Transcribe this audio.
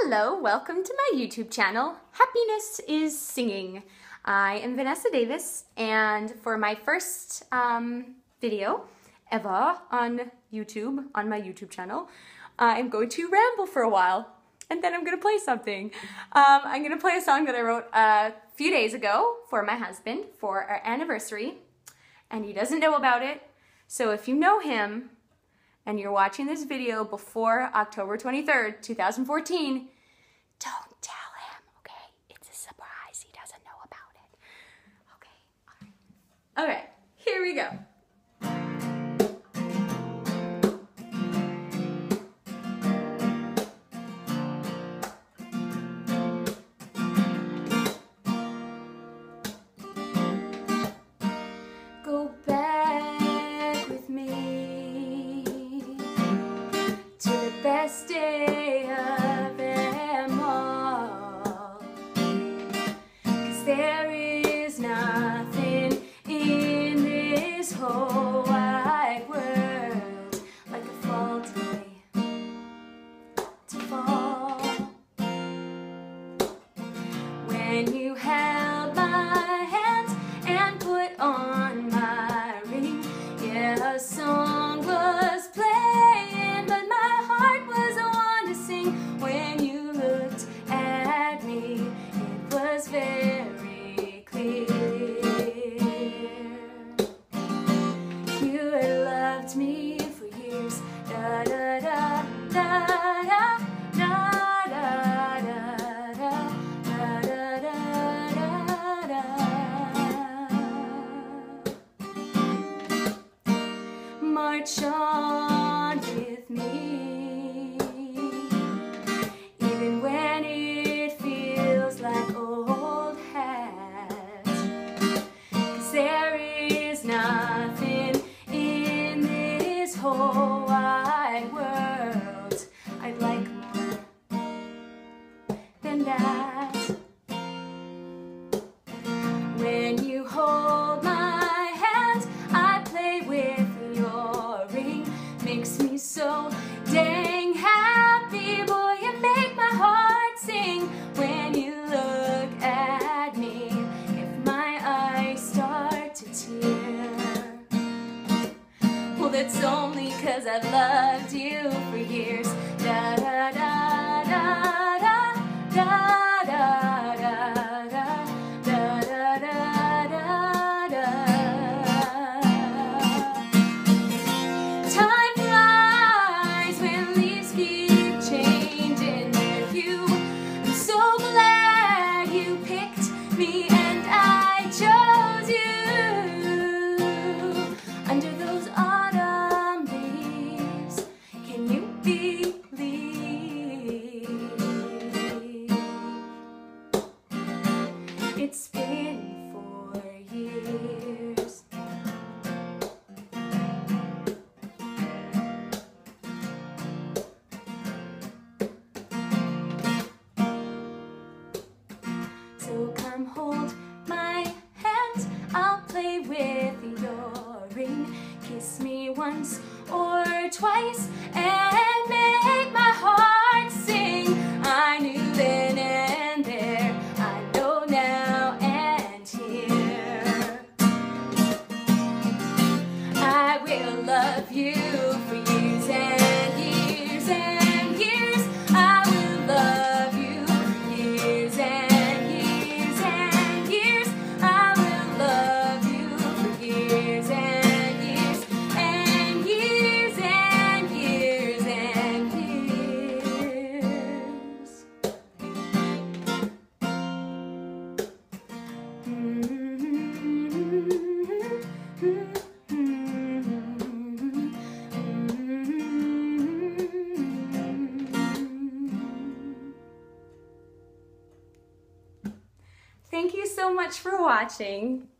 Hello, welcome to my YouTube channel, Happiness is Singing. I am Vanessa Davis, and for my first video ever on YouTube, on my YouTube channel, I'm going to ramble for a while, and then I'm going to play something. I'm going to play a song that I wrote a few days ago for my husband for our anniversary, and he doesn't know about it, so if you know him, and you're watching this video before October 23rd, 2014, don't tell him, okay? It's a surprise. He doesn't know about it. Okay, all right. Okay, here we go. Go back with me to the best day of them all, 'cause there is nothing in this whole wide world like a fall day to fall. When you held my hand and put on my ring, yeah, a song was playing, but my heart was the one to sing. When you looked at me, it was very clear. You had loved me for years. Da da da da da da da da da da da da da. March on with me, even when it feels like old hat, 'cause there is nothing in this whole wide world I'd like more than that. When you hold my hand, I play with your ring. Makes me so dang happy, boy, you make my heart sing. When you look at me, if my eyes start to tear, well, that's only 'cause I've loved you for years. Da da da da da da da da da da da da da da. Time flies when leaves keep changing their hue. I'm so glad you picked me and I chose you. Under those autumn leaves, can you believe? It's been 4 years. So come hold my hand, I'll play with your ring. Kiss me once or twice and make my heart sing. I knew then and there, I know now and here, I will love you for years and years and years. I will love you for years and years and years. I will love you for years and years and years and years and years. Thank you so much for watching.